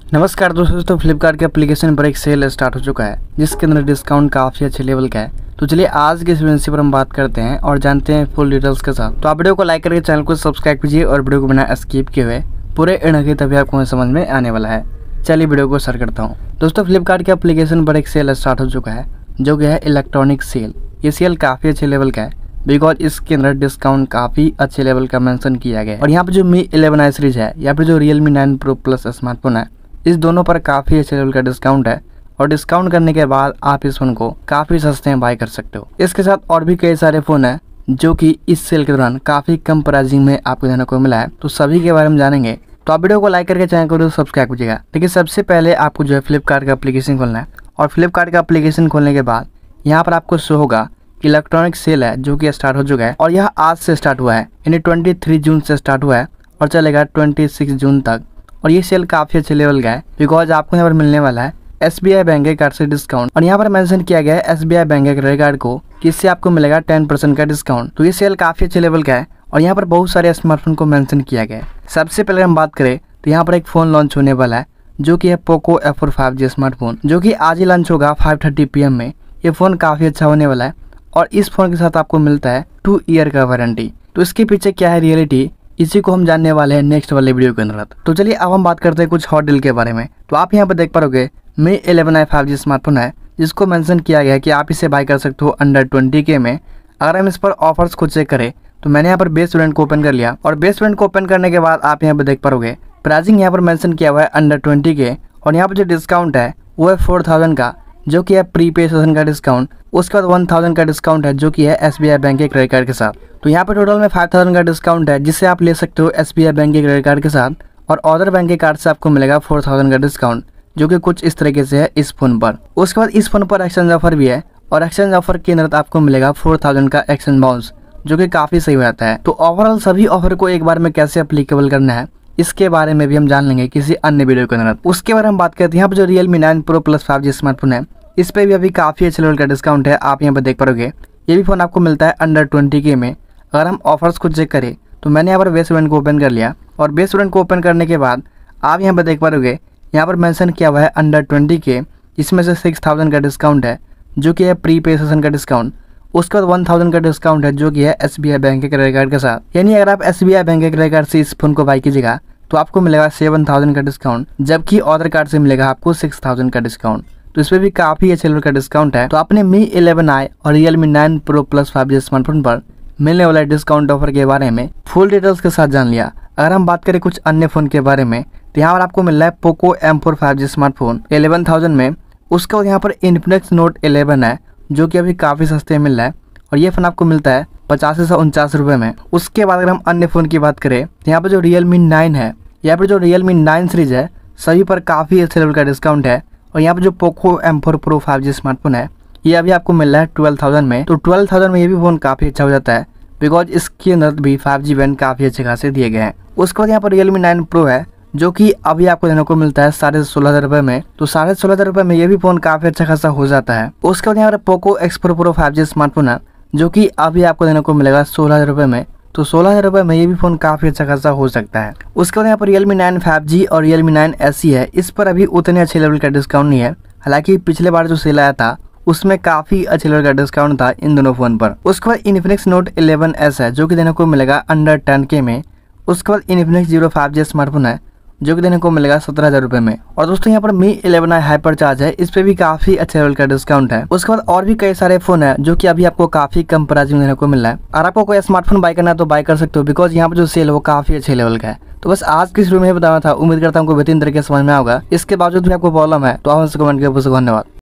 नमस्कार दोस्तों, फ्लिपकार्ट के एप्लीकेशन पर एक सेल स्टार्ट हो चुका है जिसके अंदर डिस्काउंट काफ़ी अच्छे लेवल का है। तो चलिए आज के इस वीडियो पर हम बात करते हैं और जानते हैं फुल डिटेल्स के साथ। तो आप वीडियो को लाइक करके चैनल को सब्सक्राइब कीजिए और वीडियो को बिना स्किप किए हुए पूरे एंड तक तभी आपको समझ में आने वाला है। चलिए वीडियो को स्टार्ट करता हूँ। दोस्तों, फ्लिपकार्ट के एप्लीकेशन पर एक सेल स्टार्ट हो चुका है जो कि है इलेक्ट्रॉनिक सेल। ये सेल काफ़ी अच्छे लेवल का है बिकॉज इसके अंदर डिस्काउंट काफ़ी अच्छे लेवल का मेंशन किया गया है। और यहाँ पर जो Mi 11i सीरीज है या फिर जो Realme 9 Pro Plus स्मार्टफोन है, इस दोनों पर काफ़ी अच्छे लेवल का डिस्काउंट है और डिस्काउंट करने के बाद आप इस फोन को काफ़ी सस्ते में बाय कर सकते हो। इसके साथ और भी कई सारे फ़ोन हैं जो कि इस सेल के दौरान काफ़ी कम प्राइसिंग में आपको देखने को मिला है। तो सभी के बारे में जानेंगे, तो आप वीडियो को लाइक करके चैनल को सब्सक्राइब कीजिएगा। देखिए, सबसे पहले आपको जो है फ्लिपकार्ट का एप्लीकेशन खोलना है और फ्लिपकार्ट का एप्लीकेशन खोलने के बाद यहाँ पर आपको शो होगा इलेक्ट्रॉनिक सेल है जो कि स्टार्ट हो चुका है और यह आज से स्टार्ट हुआ है, यानी 23 जून से स्टार्ट हुआ है और चलेगा 26 जून तक। और ये सेल काफ़ी अच्छे लेवल का है बिकॉज आपको यहाँ पर मिलने वाला है SBI बैंक के कार्ड से डिस्काउंट। और यहाँ पर मेंशन किया गया है SBI बैंक के क्रेडिट कार्ड को कि इससे आपको मिलेगा 10% का डिस्काउंट। तो ये सेल काफ़ी अच्छे लेवल का है और यहाँ पर बहुत सारे स्मार्टफोन को मेंशन किया गया है। सबसे पहले हम बात करें तो यहाँ पर एक फ़ोन लॉन्च होने वाला है जो कि है पोको F4 5G स्मार्टफोन, जो कि आज ही लॉन्च होगा 5:30 PM में। ये फ़ोन काफ़ी अच्छा होने वाला है और इस फोन के साथ आपको मिलता है 2 ईयर का वारंटी। तो इसके पीछे क्या है रियलिटी, इसी को हम जानने वाले हैं नेक्स्ट वाले वीडियो के अंदर। तो चलिए अब हम बात करते हैं कुछ हॉट डील के बारे में। तो आप यहाँ पर देख पाओगे Mi 11i 5G स्मार्टफोन है जिसको मेंशन किया गया है कि आप इसे बाय कर सकते हो अंडर 20K में। अगर हम इस पर ऑफर्स को चेक करें तो मैंने यहाँ पर बेस्ट स्टूडेंट को ओपन कर लिया और बेस्ट स्टूडेंट को ओपन करने के बाद आप यहाँ पर देख पाओगे प्राइसिंग यहाँ पर मेंशन किया हुआ है अंडर 20K और यहाँ पर जो डिस्काउंट है वो है 4000 का, जो कि है प्रीपेड सेशन का डिस्काउंट। उसके बाद 1000 का डिस्काउंट है जो कि है SBI बैंक के क्रेडिट कार्ड के साथ। तो यहाँ पे टोटल में 5000 का डिस्काउंट है जिससे आप ले सकते हो SBI बैंक के क्रेडिट कार्ड के साथ और अदर बैंक के कार्ड से आपको मिलेगा 4000 का डिस्काउंट, जो कि कुछ इस तरीके से है इस फोन पर। उसके बाद इस फोन पर एक्सचेंज ऑफर भी है और एक्सचेंज ऑफर के अंदर आपको मिलेगा 4000 का एक्सचेंज बाउंस, जो कि काफी सही हो जाता है। तो ओवरऑल सभी ऑफर को एक बार में कैसे अप्लीकेबल करना है इसके बारे में भी हम जान लेंगे किसी अन्य वीडियो के अंदर। उसके बारे में हम बात करते हैं यहाँ पर जो Realme 9 Pro Plus 5G smartphone है, इस पे भी अभी काफ़ी अच्छे लेवल का डिस्काउंट है। आप यहाँ पर देख पाओगे ये भी फ़ोन आपको मिलता है अंडर 20K में। अगर हम ऑफर्स को चेक करें तो मैंने यहाँ पर बेस्ट स्टूडेंट को ओपन कर लिया और बेस्ट स्टूडेंट को ओपन करने के बाद आप यहाँ पर देख पाओगे यहाँ पर मेंशन किया हुआ है अंडर 20K, इसमें से 6000 का डिस्काउंट है जो कि है प्रीपेड सेशन का डिस्काउंट। उसके बाद 1000 का डिस्काउंट है जो कि है SBI बैंक के क्रेडिट कार्ड के साथ। यानी अगर आप SBI बैंक के क्रेडिट कार्ड से इस फोन को बाई कीजिएगा तो आपको मिलेगा 7000 का डिस्काउंट, जबकि अदर कार्ड से मिलेगा आपको 6000 का डिस्काउंट। तो इसमें भी काफी अच्छे लेवल का डिस्काउंट है। तो आपने Mi 11i और Realme 9 Pro Plus 5G smartphone पर मिलने वाले डिस्काउंट ऑफर के बारे में फुल डिटेल्स के साथ जान लिया। अगर हम बात करें कुछ अन्य फोन के बारे में तो यहाँ पर आपको मिल रहा है पोको M4 5G स्मार्टफोन 11000 में। उसके बाद यहाँ पर Infinix Note 11 है जो कि अभी काफी सस्ते मिल रहा है और ये फोन आपको मिलता है 85 से 49 रुपए में। उसके बाद अगर हम अन्य फोन की बात करें तो यहाँ पर जो Realme 9 है या फिर जो Realme 9 सीरीज है, सभी पर काफी अच्छे लेवल का डिस्काउंट है। और यहाँ पर जो Poco M4 Pro 5G smartphone है ये अभी आपको मिल रहा है 12000 में। तो 12000 में ये भी फोन काफी अच्छा हो जाता है बिकॉज इसके अंदर भी 5G बैंड काफी अच्छे खासे दिए गए हैं। उसके बाद यहाँ पर Realme 9 Pro है जो कि अभी आपको देने को मिलता है 16500 रुपए में। तो 16500 रुपए में ये भी फोन काफी अच्छा खासा हो जाता है। उसके बाद यहाँ पर Poco X4 Pro 5G smartphone है जो कि अभी आपको देने को मिलेगा 16000 रुपए में। तो 16000 रुपए में ये भी फोन काफी अच्छा खासा हो सकता है। उसके बाद यहाँ पर Realme 9 5G और Realme 9 SE है, इस पर अभी उतने अच्छे लेवल का डिस्काउंट नहीं है। हालांकि पिछले बार जो सेल आया था उसमें काफी अच्छे लेवल का डिस्काउंट था इन दोनों फोन पर। उसके बाद Infinix Note 11S है जो कि देने को मिलेगा अंडर 10K में। उसके बाद Infinix Zero 5G स्मार्टफोन है जो कि देने को मिलेगा 17000 रुपए में। और दोस्तों यहाँ पर Mi 11i हाइपर चार्ज है, इस पे भी काफी अच्छे लेवल का डिस्काउंट है। उसके बाद और भी कई सारे फोन है जो कि अभी आपको काफी कम प्राइस में देने को मिल रहा है। और आपको कोई स्मार्टफोन बाय करना है तो बाय कर सकते हो बिकॉज यहाँ पर जो सेल है वो काफी अच्छे लेवल का है। तो बस आज की शुरू में बताना था, उम्मीद करता हूँ बेहतरीन तरीके से समझ में आएगा। इसके बावजूद भी आपको प्रॉब्लम है तो आप हमसे कमेंट करके पूछो। धन्यवाद।